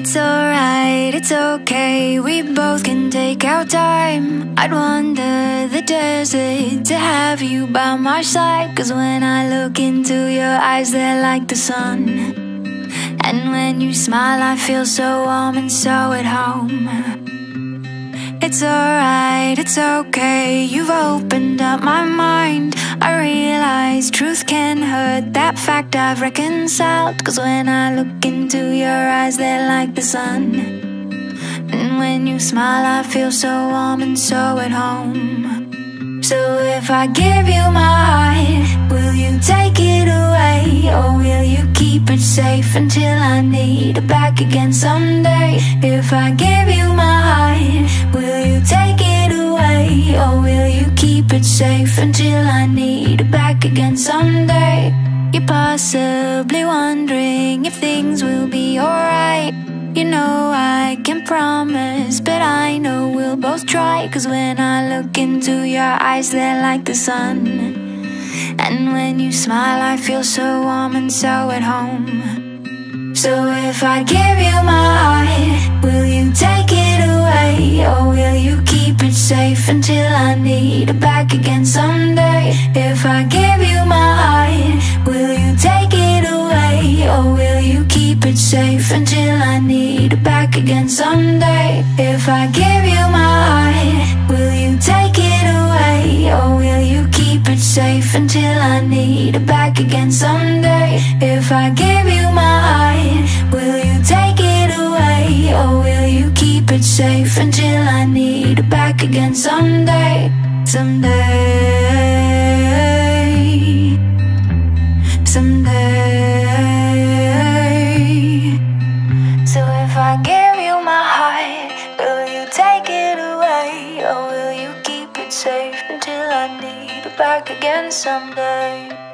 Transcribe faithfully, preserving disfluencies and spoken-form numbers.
It's alright, it's okay, we both can take our time. I'd wander the desert to have you by my side. Cause when I look into your eyes, they're like the sun. And when you smile, I feel so warm and so at home. It's alright, it's okay, you've opened up my mind. I realize truth can hurt, that fact I've reconciled. Cause when I look into your eyes, they're like the sun. And when you smile, I feel so warm and so at home. So if I give you my heart, will you take it away? Or will you keep it safe until I need it back again someday? If I give you my heart, will you take it away? Or will you keep it safe until I need it back again someday? You're possibly wondering if things will be alright. You know I can't promise, but I know we'll both try. Cause when I look into your eyes, they're like the sun. And when you smile, I feel so warm and so at home. So if I give you my heart, will you take it away? Or will you keep it safe until I need it back again someday? If I give you my heart, will you take it away? Or will you keep it safe until I need it back again someday? If I give you my heart, will you take it away? Or will you keep it safe until I need it back again someday? If I give you my heart, will you take it away? Or will you keep it safe until I need it back again someday? Someday, someday. So if I give you my heart, will you take it away? Or will you keep it safe until I need it back again someday?